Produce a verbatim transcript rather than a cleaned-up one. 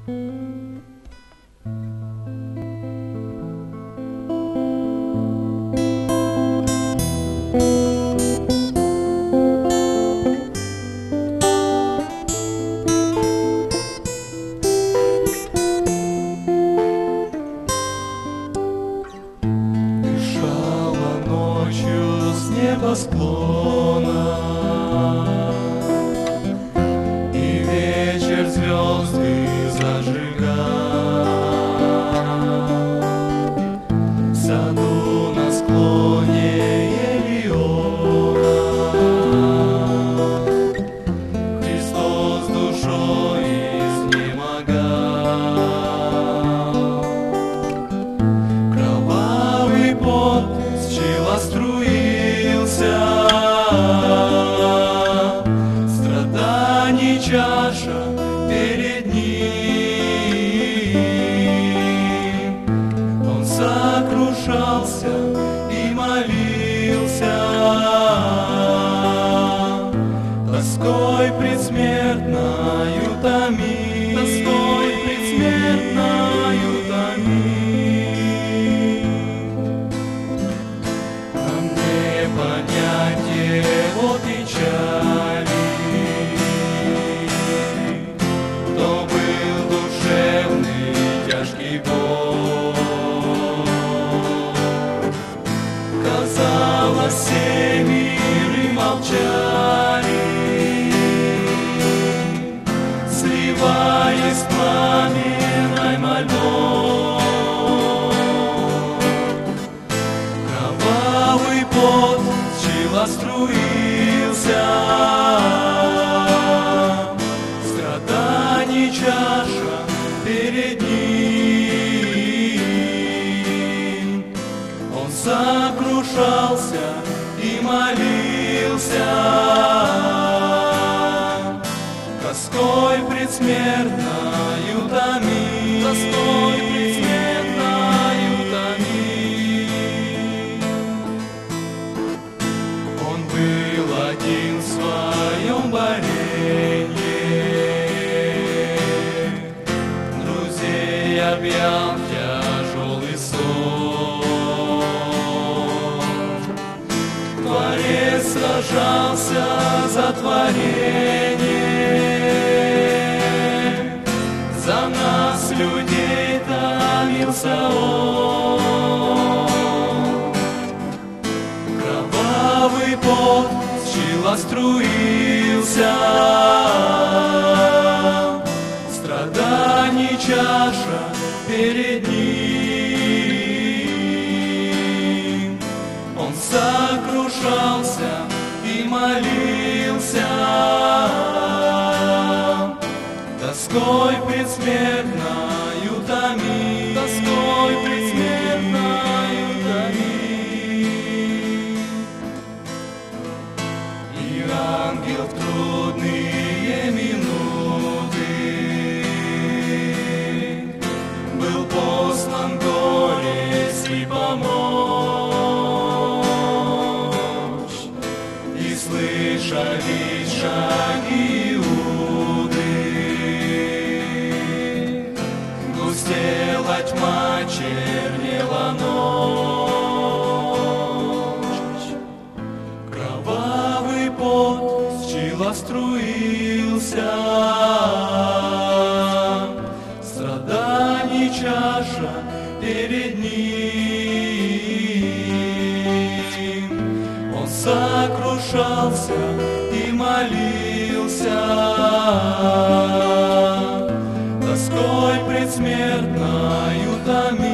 Дышала ночью с небосклона, и вечер звезды зажигал. В саду на склоне Елеона Христос душой изнемогал. Кровавый пот с чела струился, страданий чаша перед ним. Он сокрушался и молился, тоской предсмертною томим, тоской предсмертною томим. Нам не понять его печали, то был душевный тяжкий боль. Казалось, все миры молчали, сливаясь пламенной мольбой. Кровавый пот с чела струился, страданий чаша перед ним. Он сокрушался и молился, тоской предсмертною томим, тоской предсмертною томим. Он был один в своем боренье, друзей объял тяжелый сон. Творец сражался за творение, за нас, людей, томился он. Кровавый пот с чела струился, страданий чаша перед ним. Он сокрушался и молился, тоской предсмертною томим, тоской предсмертною томим. И ангел в трудные минуты был послан горести помочь, и слышались шаги Иуды. Густела тьма, чернела ночь. Кровавый пот с чела струился, страданий чаша перед ним. Он сокрушался и молился, тоской предсмертною томим.